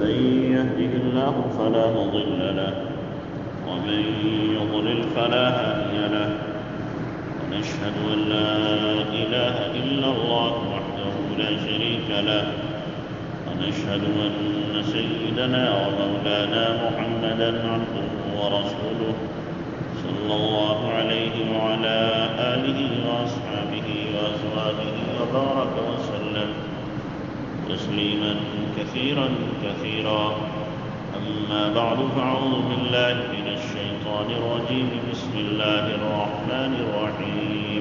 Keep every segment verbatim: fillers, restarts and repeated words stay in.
من يهده الله فلا مضل له ومن يضلل فلا هادي له ونشهد أن لا إله إلا الله وحده لا شريك له ونشهد أن سيدنا ومولانا محمدا عبده ورسوله صلى الله عليه وعلى آله وأصحابه وأزواجه وبارك وسلم تسليما كثيرا كثيرا. أما بعد فأعوذ بالله من الشيطان الرجيم. بسم الله الرحمن الرحيم.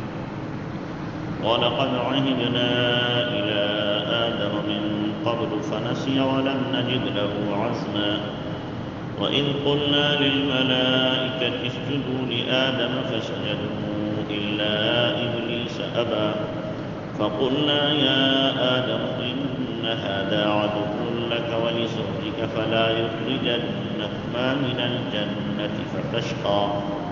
ولقد عهدنا إلى آدم من قبل فنسي ولم نجد له عزما وإذ قلنا للملائكة اسجدوا لآدم فسجدوا إلا إبليس أبى فقلنا يا آدم إن هذا عدو لك ولزوجك فلا يخرجنكما من الجنة فتشقى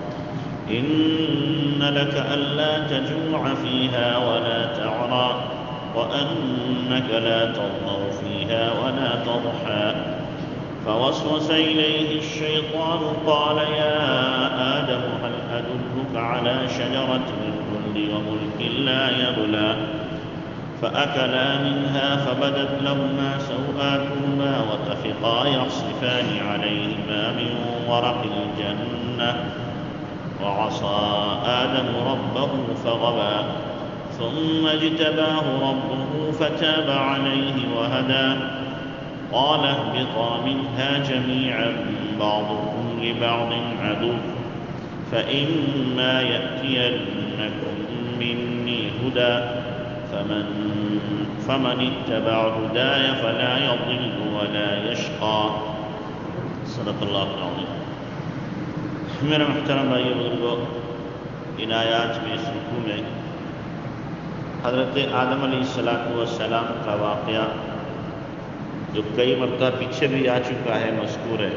إن لك ألا تجوع فيها ولا تعرى وأنك لا تضمر فيها ولا تضحى فوسوس إليه الشيطان قال يا آدم هل أدلك على شجرة الخلد وملك لا يبلى فأكلا منها فبدت لهما سوآتهما وطفقا يخصفان عليهما من ورق الجنة وعصى آدم ربه فغوى ثم اجتباه ربه فتاب عليه وهدى قال اهبطا منها جميعا بعضكم لبعض عدو فإما يأتينكم مني هدى فمن فمن اتبع هداي فلا يضل ولا يشقى. صدق اللہ العظیم. میرے محترم بھائی بزرگوں، ان آیات میں اس رکوع میں حضرت آدم علیہ السلام کا واقعہ جو کئی مرتبہ پیچھے بھی آ چکا ہے مذکور ہے.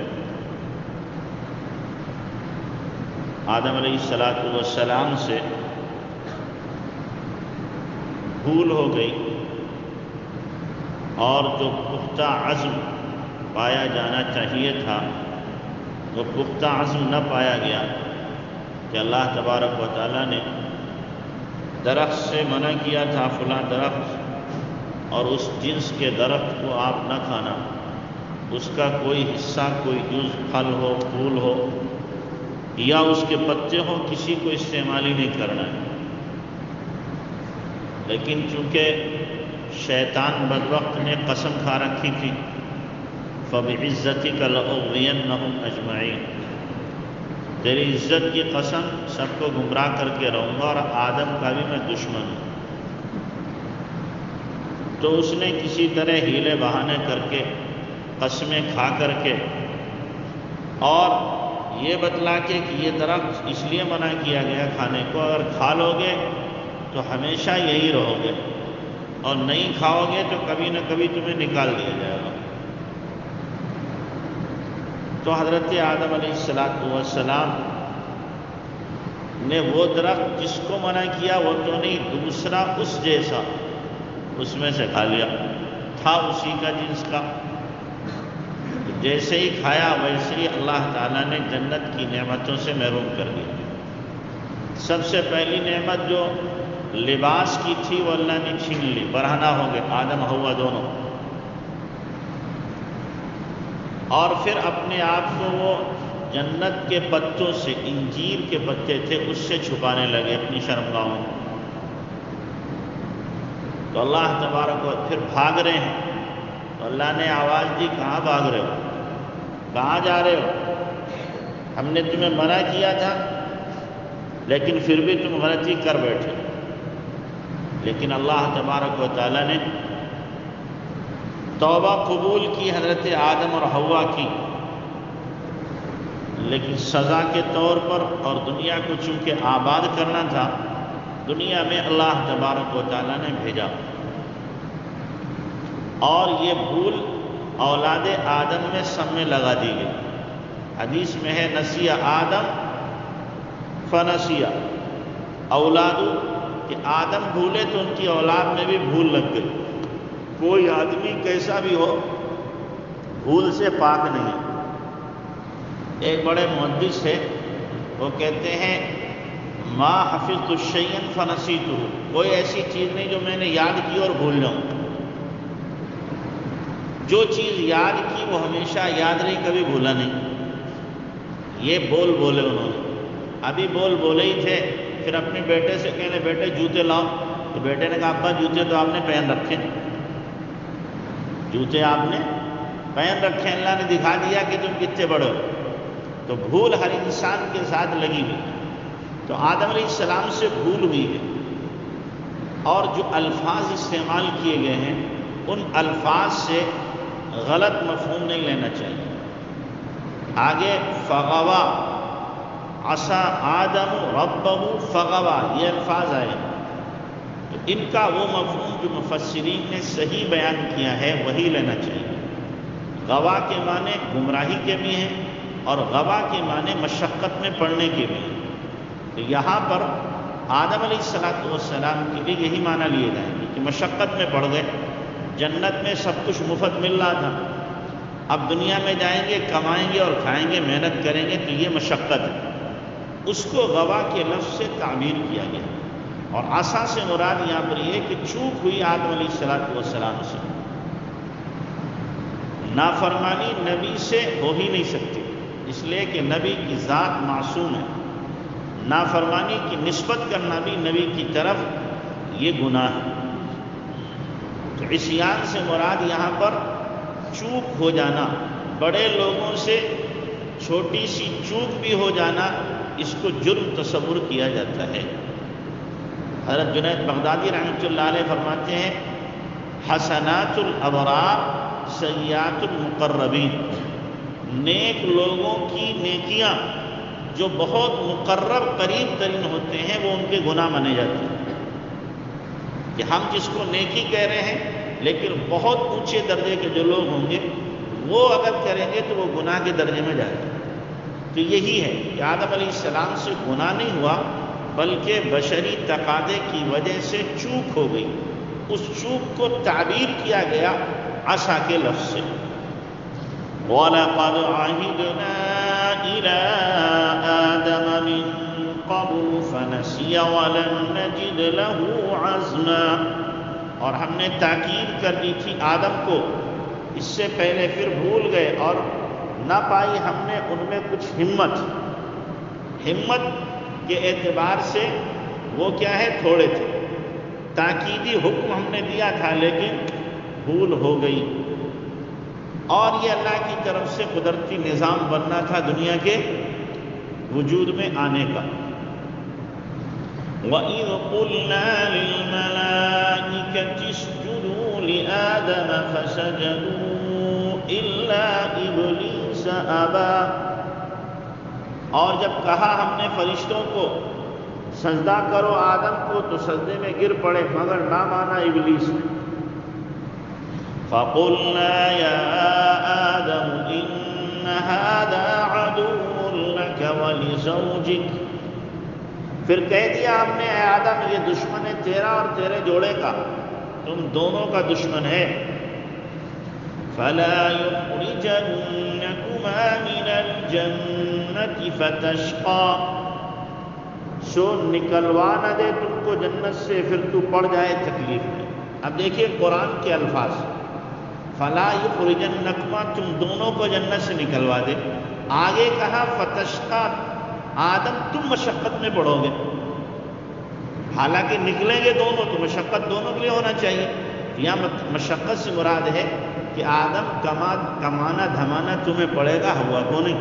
آدم علیہ السلام سے بھول ہو گئی اور جو پختہ عزم پایا جانا چاہیے تھا وہ پختہ عزم نہ پایا گیا کہ اللہ تبارک و تعالیٰ نے درخت سے منع کیا تھا فلاں درخت اور اس جنس کے درخت کو آپ نہ کھانا، اس کا کوئی حصہ کوئی جز پھل ہو پھول ہو یا اس کے پتے ہوں کسی کو استعمال ہی نہیں کرنا ہے. لیکن چونکہ شیطان بدبخت نے قسم کھا رکھی تھی فَبِعِزَّتِكَ لَأُغْوِيَنَّهُمْ أَجْمَعِينَ، تیری عزت کی قسم سب کو گمراہ کر کے رہوں گا اور آدم کا بھی میں دشمن ہوں. تو اس نے کسی طرح ہیلے بہانے کر کے قسمیں کھا کر کے اور یہ بتلا کے کہ یہ درخت اس لیے منع کیا گیا کھانے کو، اگر کھا لو گے تو ہمیشہ یہی رہو گے اور نہیں کھاؤ گے تو کبھی نہ کبھی تمہیں نکال دیا جائے گا. تو حضرت آدم علیہ السلام نے وہ درخت جس کو منع کیا وہ تو نہیں، دوسرا اس جیسا اس میں سے کھا لیا، تھا اسی کا جنس کا. جیسے ہی کھایا ویسے ہی اللہ تعالیٰ نے جنت کی نعمتوں سے محروم کر دیا. سب سے پہلی نعمت جو لباس کی تھی وہ اللہ نے چھین لی، برہنہ ہو گئے آدم ہوا دونوں. اور پھر اپنے آپ کو وہ جنت کے پتوں سے، انجیر کے پتے تھے اس سے چھپانے لگے اپنی شرمگاہوں. تو اللہ تبارک و پھر بھاگ رہے ہیں تو اللہ نے آواز دی کہاں بھاگ رہے ہو، کہاں جا رہے ہو، ہم نے تمہیں منع کیا تھا لیکن پھر بھی تم غلطی کر بیٹھے. لیکن اللہ تبارک و تعالیٰ نے توبہ قبول کی حضرت آدم اور حوا کی، لیکن سزا کے طور پر اور دنیا کو چونکہ آباد کرنا تھا دنیا میں اللہ تبارک و تعالیٰ نے بھیجا. اور یہ بھول اولاد آدم میں سب میں لگا دی گئی. حدیث میں ہے نسیہ آدم فنسیہ اولادو، کہ آدم بھولے تو ان کی اولاد میں بھی بھول لگ گئی. کوئی آدمی کیسا بھی ہو بھول سے پاک نہیں ہے۔ ایک بڑے محدث ہے، وہ کہتے ہیں ما حفظت الشیء فنسیتہ، کوئی ایسی چیز نہیں جو میں نے یاد کی اور بھول جاؤں۔ جو چیز یاد کی وہ ہمیشہ یاد رہی، کبھی بھولا نہیں۔ یہ بول بولے انہوں نے، ابھی بول بولے ہی تھے، پھر اپنے بیٹے سے کہنے بیٹے جوتے لاؤ، تو بیٹے نے کہا ابا جوتے تو آپ نے پہن رکھے، جوتے آپ نے پہن رکھے، اللہ نے دکھا دیا کہ تم کتنے بڑے ہو۔ تو بھول ہر انسان کے ساتھ لگی ہوئی، تو آدم علیہ السلام سے بھول ہوئی ہے، اور جو الفاظ استعمال کیے گئے ہیں ان الفاظ سے غلط مفہوم نہیں لینا چاہیے۔ آگے فغوا، عصا آدم ربہ فغوا، یہ الفاظ آئے، تو ان کا وہ مفہوم جو مفسرین نے صحیح بیان کیا ہے وہی لینا چاہیے۔ غوا کے معنی گمراہی کے بھی ہیں اور غوا کے معنی مشقت میں پڑنے کے بھی ہیں، تو یہاں پر آدم علیہ الصلوۃ والسلام کے لیے یہی معنی لیے جائیں گے کہ مشقت میں پڑ گئے۔ جنت میں سب کچھ مفت مل رہا تھا، اب دنیا میں جائیں گے، کمائیں گے اور کھائیں گے، محنت کریں گے، تو یہ مشقت ہے، اس کو غوا کے لفظ سے تعبیر کیا گیا۔ اور عصا سے مراد یہاں پر یہ ہے کہ چوک ہوئی آدم علیہ الصلوۃ والسلام سے، نافرمانی نبی سے ہو ہی نہیں سکتی، اس لیے کہ نبی کی ذات معصوم ہے، نافرمانی کی نسبت کرنا بھی نبی کی طرف یہ گناہ ہے۔ تو عصیان سے مراد یہاں پر چوک ہو جانا، بڑے لوگوں سے چھوٹی سی چوک بھی ہو جانا، اس کو جرم تصور کیا جاتا ہے۔ حضرت جنید بغدادی رحمۃ اللہ علیہ فرماتے ہیں حسنات الابرار سیئات المقربین، نیک لوگوں کی نیکیاں جو بہت مقرب قریب ترین ہوتے ہیں وہ ان کے گناہ مانے جاتے ہیں، کہ ہم جس کو نیکی کہہ رہے ہیں لیکن بہت اونچے درجے کے جو لوگ ہوں گے وہ اگر کریں گے تو وہ گناہ کے درجے میں جائیں گے۔ تو یہی ہے کہ آدم علیہ السلام سے گناہ نہیں ہوا بلکہ بشری تقاضے کی وجہ سے چوک ہو گئی، اس چوک کو تعبیر کیا گیا عصا کے لفظ سے۔ وَلَقَدْ عَهِدْنَا إِلَىٰ آدَمَ مِن قَبْلُ فَنَسِيَ وَلَمْ نَجِدْ لَهُ عَزْمًا، اور ہم نے تاکید کر دی تھی آدم کو اس سے پہلے، پھر بھول گئے اور نہ پائی ہم نے ان میں کچھ ہمت۔ ہمت کے اعتبار سے وہ کیا ہے، تھوڑے تھے، تاکیدی حکم ہم نے دیا تھا لیکن بھول ہو گئی، اور یہ اللہ کی طرف سے قدرتی نظام بننا تھا دنیا کے وجود میں آنے کا۔ وَإِذْ قُلْنَا لِلْمَلَائِكَةِ اسْجُدُوا لِآدَمَ فَسَجَدُوا إِلَّا إِبْلِيسَ أَبَىٰ، اور جب کہا ہم نے فرشتوں کو سجدہ کرو آدم کو تو سجدے میں گر پڑے مگر نہ مانا ابلیس نے۔ فَقُلْنَا يَا آدَمُ إِنَّ هَٰذَا عَدُوٌّ لَكَ وَلِزَوْجِكَ، پھر کہہ دیا ہم نے اے آدم یہ دشمن ہے تیرا اور تیرے جوڑے کا، تم دونوں کا دشمن ہے۔ فَلَا يُخْرِجَنَّكُمَا مِنَ الْجَنَّةِ فَتَشْقَىٰ، سو نکلوا نہ دے تم کو جنت سے، پھر تو پڑ جائے تکلیف میں۔ اب دیکھیے قرآن کے الفاظ، فَلَا يُخْرِجَنَّكُمَا، تم دونوں کو جنت سے نکلوا دے، آگے کہا فَتَشْقَىٰ، آدم تم مشقت میں پڑو گے، حالانکہ نکلیں گے دونوں تو مشقت دونوں کے لیے ہونا چاہیے۔ یہاں مشقت سے مراد ہے کہ آدم کما کمانا دھمانا تمہیں پڑے گا، ہوا کو نہیں،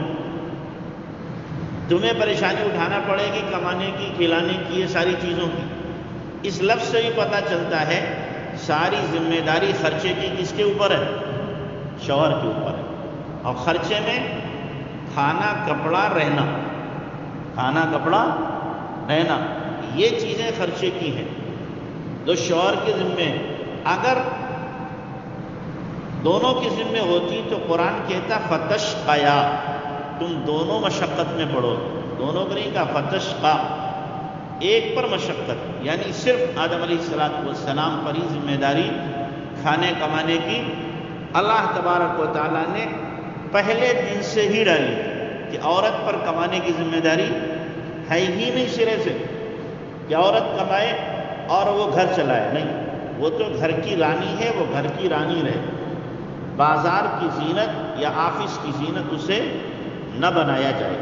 تمہیں پریشانی اٹھانا پڑے گی کمانے کی، کھلانے کی، یہ ساری چیزوں کی۔ اس لفظ سے بھی پتہ چلتا ہے ساری ذمہ داری خرچے کی کس کے اوپر ہے، شوہر کے اوپر ہے، اور خرچے میں کھانا کپڑا رہنا، کھانا کپڑا رہنا یہ چیزیں خرچے کی ہیں جو شوہر کے ذمے ہیں۔ اگر دونوں کے ذمے ہوتی تو قرآن کہتا فتشقیا، تم دونوں مشقت میں پڑو، دونوں کو نہیں کہا فتشقا، ایک پر مشقت، یعنی صرف آدم علیہ السلام پر ہی ذمہ داری کھانے کمانے کی اللہ تبارک و تعالیٰ نے پہلے دن سے ہی ڈالی کہ عورت پر کمانے کی ذمہ داری ہے ہی نہیں سرے سے کہ عورت کمائے اور وہ گھر چلائے، نہیں، وہ تو گھر کی رانی ہے، وہ گھر کی رانی رہے، بازار کی زینت یا آفس کی زینت اسے نہ بنایا جائے۔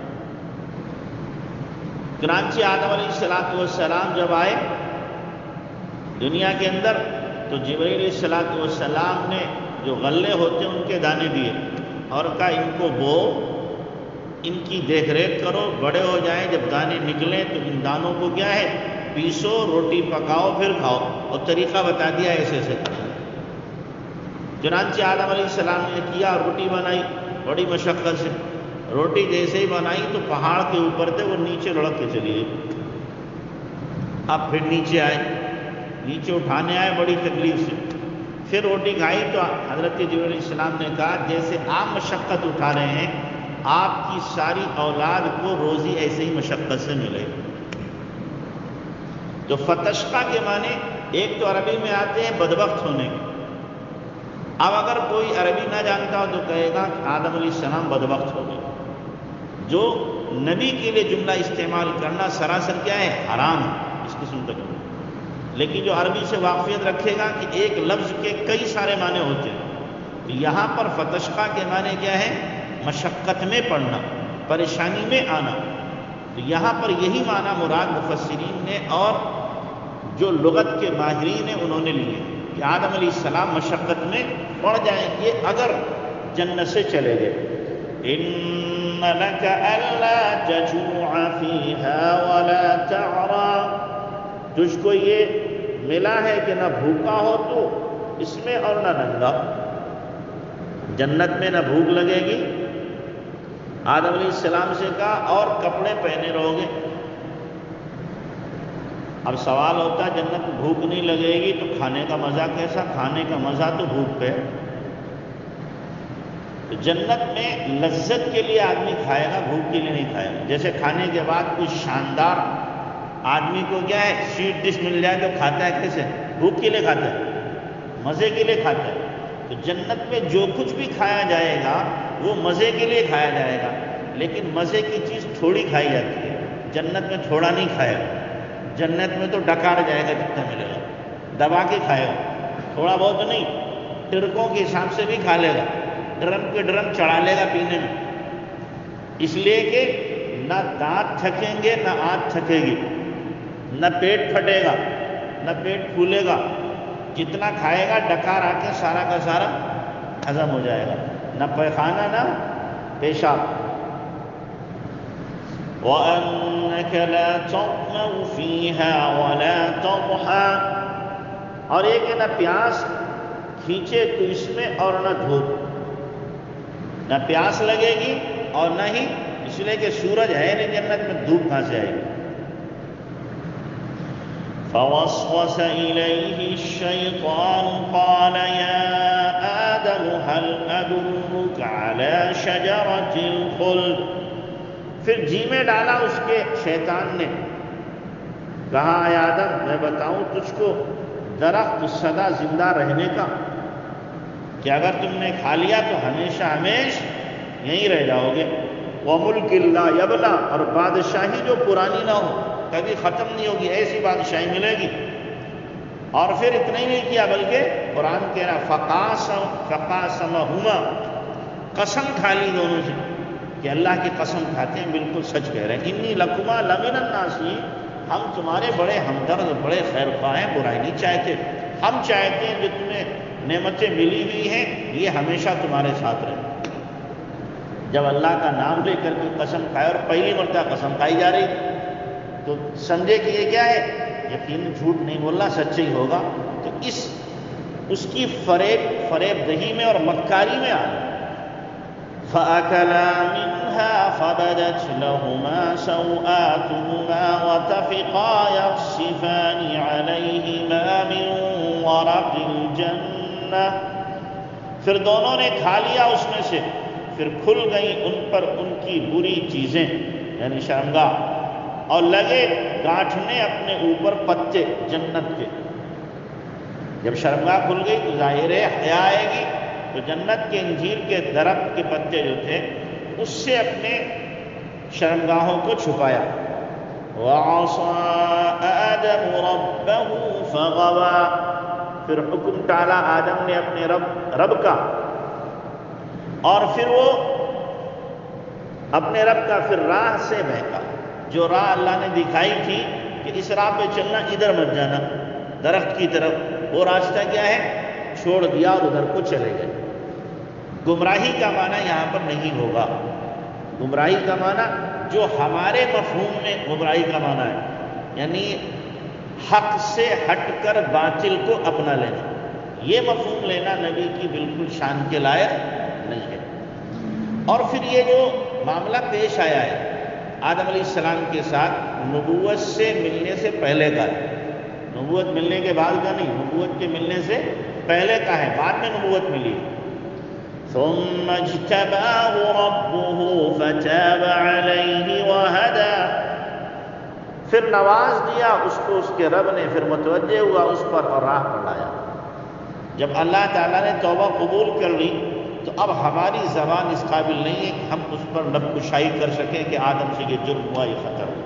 چنانچہ آدم علیہ الصلوۃ والسلام جب آئے دنیا کے اندر تو جبرائیل علیہ الصلوۃ والسلام نے جو غلے ہوتے ہیں ان کے دانے دیے اور کہا ان کو بو، ان کی دیکھ ریکھ کرو، بڑے ہو جائیں، جب دانے نکلیں تو ان دانوں کو کیا ہے پیسو، روٹی پکاؤ، پھر کھاؤ، اور طریقہ بتا دیا ایسے ایسے کرنا۔ چنانچہ آدم علیہ السلام نے کیا، روٹی بنائی بڑی مشقت سے، روٹی جیسے ہی بنائی تو پہاڑ کے اوپر تھے وہ نیچے لڑک کے چلی گئی۔ اب پھر نیچے آئے، نیچے اٹھانے آئے بڑی تکلیف سے، پھر روٹی کھائی تو حضرت جبرائیل علیہ السلام نے کہا جیسے آپ مشقت اٹھا رہے ہیں آپ کی ساری اولاد کو روزی ایسے ہی مشقت سے ملے۔ تو فتشقہ کے معنی ایک تو عربی میں آتے ہیں بدبخت ہونے کے۔ اب اگر کوئی عربی نہ جانتا ہو تو کہے گا کہ آدم علیہ السلام بدبخت ہو گئے۔ جو نبی کے لیے جملہ استعمال کرنا سراسر کیا ہے حرام ہے اس قسم کا جملہ، لیکن جو عربی سے واقفیت رکھے گا کہ ایک لفظ کے کئی سارے معنی ہوتے ہیں، تو یہاں پر فتشقہ کے معنی کیا ہے مشقت میں پڑنا، پریشانی میں آنا۔ تو یہاں پر یہی معنی مراد مفسرین نے اور جو لغت کے ماہرین ہیں انہوں نے لیے کہ آدم علیہ السلام مشقت میں پڑ جائیں گے اگر جنت سے چلے گئے۔ ان لک الا تجوع فیہا ولا تعری، تجھ کو یہ ملا ہے کہ نہ بھوکا ہو تو اس میں اور نہ ننگا، جنت میں نہ بھوک لگے گی۔ آدم علیہ السلام سے کہا اور کپڑے پہنے رہو گے۔ اب سوال ہوتا ہے جنت میں بھوک نہیں لگے گی تو کھانے کا مزہ کیسا؟ کھانے کا مزہ تو بھوک پہ ہے۔ تو جنت میں لذت کے لیے آدمی کھائے گا، بھوک کے لیے نہیں کھائے گا۔ جیسے کھانے کے بعد کچھ شاندار آدمی کو کیا ہے سویٹ ڈش مل جائے تو کھاتا ہے کیسے؟ بھوک کے لیے کھاتا ہے، مزے کے لیے کھاتا ہے۔ تو جنت میں جو کچھ بھی کھایا جائے گا وہ مزے کے لیے کھایا جائے گا، لیکن مزے کی چیز تھوڑی کھائی جاتی ہے، جنت میں تھوڑا نہیں کھائے گا۔ جنت میں تو ڈکار جائے گا جتنا ملے گا، دبا کے کھائے گا، تھوڑا بہت نہیں، ٹرکوں کے حساب سے بھی کھا لے گا، ڈرم کے ڈرم چڑھا لے گا پینے میں، اس لیے کہ نہ دانت تھکیں گے نہ آنکھ تھکے گی، نہ پیٹ پھٹے گا نہ پیٹ پھولے گا، جتنا کھائے گا ڈکار آ کے سارا کا سارا ہضم ہو جائے گا، نہ پیخانہ نہ پیشاب۔ وَأَنَّكَ لَا تَظْمَأُ فِيهَا وَلَا تَضْحَىٰ، اور ایک ہے نہ پیاس کھینچے تو اس میں اور نہ دھوپ، نہ پیاس لگے گی اور نہ ہی، اس لیے کہ سورج ہے نہیں جنت میں، دھوپ کہاں سے آئے گی۔ فَوَسْوَسَ إِلَيْهِ الشَّيْطَانُ قَالَ يَا آدَمُ هَلْ أَدُلُّكَ عَلَىٰ شَجَرَةِ الْخُلْدِ، پھر جی میں ڈالا اس کے شیطان نے، کہا اے آدم میں بتاؤں تجھ کو درخت سدا زندہ رہنے کا، کہ اگر تم نے کھا لیا تو ہمیشہ ہمیش یہیں رہ جاؤ گے، وَمُلْكٍ لَا يَبْلَىٰ، اور بادشاہی جو پرانی نہ ہو، کبھی ختم نہیں ہوگی، ایسی بادشاہی ملے گی۔ اور پھر اتنا ہی نہیں کیا بلکہ قرآن کہہ رہا فَقَاسَمَ فَقَاسَمَهُمَا، قسم کھا لی دونوں سے، کہ اللہ کی قسم کھاتے ہیں بالکل سچ کہہ رہے ہیں، انی لکما لمن الناصحین، ہم تمہارے بڑے ہمدرد بڑے خیر خواہ ہیں، برائی نہیں چاہتے، ہم چاہتے ہیں جو تمہیں نعمتیں ملی ہوئی ہیں یہ ہمیشہ تمہارے ساتھ رہے۔ جب اللہ کا نام لے کر کے قسم کھائے اور پہلی مرتبہ قسم کھائی جا رہی تو سمجھے کہ یہ کیا ہے، یقین جھوٹ نہیں بول رہا، سچ ہی ہوگا، تو اس اس کی فریب فریب دہی میں اور مکاری میں آ گیا۔ فَأَكَلَا مِنْهَا فَبَدَتْ لَهُمَا سَوْآتُهُمَا وَطَفِقَا يَخْصِفَانِ عَلَيْهِمَا مِنْ وَرَقِ الْجَنَّةِ، پھر دونوں نے کھا لیا اس میں سے، پھر کھل گئیں ان پر ان کی بری چیزیں یعنی شرمگاہ، اور لگے گانٹھنے اپنے اوپر پتے جنت کے۔ جب شرمگاہ کھل گئی تو ظاہر ہے حیا آئے گی، تو جنت کے انجیر کے درخت کے پتے جو تھے اس سے اپنے شرمگاہوں کو چھپایا. وَعَصَىٰ آدَمُ رَبَّهُ فَغَوَىٰ. پھر حکم ٹالا آدم نے اپنے رب رب کا، اور پھر وہ اپنے رب کا پھر راہ سے بہکا. جو راہ اللہ نے دکھائی تھی کہ اس راہ پہ چلنا، ادھر مت جانا درخت کی طرف، وہ راستہ کیا ہے چھوڑ دیا اور ادھر کو چلے گئے. گمراہی کا معنی یہاں پر نہیں ہوگا. گمراہی کا معنی جو ہمارے مفہوم میں گمراہی کا معنی ہے، یعنی حق سے ہٹ کر باطل کو اپنا لینا، یہ مفہوم لینا نبی کی بالکل شان کے لائق نہیں ہے. اور پھر یہ جو معاملہ پیش آیا ہے آدم علیہ السلام کے ساتھ، نبوت سے ملنے سے پہلے کا ہے، نبوت ملنے کے بعد کا نہیں، نبوت کے ملنے سے پہلے کا ہے، بعد میں نبوت ملی. ثم اجتباه ربه فتاب عليه وهدى. پھر نواز دیا اس کو اس کے رب نے، پھر متوجہ ہوا اس پر اور راہ پر لایا. جب اللہ تعالیٰ نے توبہ قبول کر لی تو اب ہماری زبان اس قابل نہیں ہے کہ ہم اس پر لب کشائی کر سکیں کہ آدم سے یہ جرم ہوا، یہ خطر ہوا.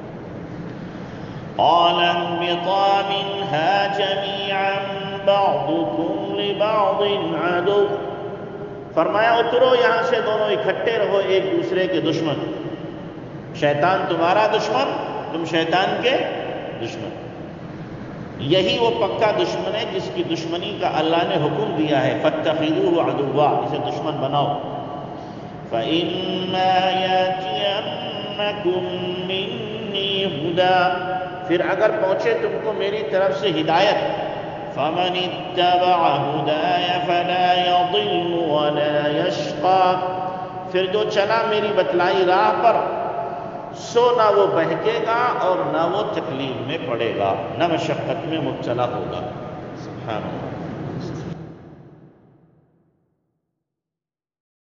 قَالَ اهْبِطَا مِنْهَا جَمِيعًا بَعْضُكُمْ لِبَعْضٍ عَدُوٌّ. فرمایا اترو یہاں سے، دونوں اکٹھے رہو ایک دوسرے کے دشمن. شیطان تمہارا دشمن، تم شیطان کے دشمن. یہی وہ پکا دشمن ہے جس کی دشمنی کا اللہ نے حکم دیا ہے، فَاتَّخِذُوهُ عَدُوًّا، اسے دشمن بناؤ. فَإِمَّا يَأْتِيَنَّكُم مِّنِّي هُدًى. پھر اگر پہنچے تم کو میری طرف سے ہدایت، فَمَنِ اتَّبَعَ هُدَايَ فَلَا يَضِلُّ وَلَا يَشْقَىٰ. پھر جو چلا میری بتلائی راہ پر، سو نہ وہ بہکے گا اور نہ وہ تکلیف میں پڑے گا، نہ مشقت میں مبتلا ہوگا. سبحان اللہ.